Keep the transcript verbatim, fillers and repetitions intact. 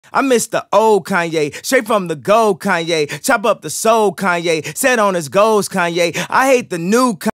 I miss the old Kanye, straight from the gold Kanye. Chop up the soul Kanye, set on his goals Kanye. I hate the new Kanye.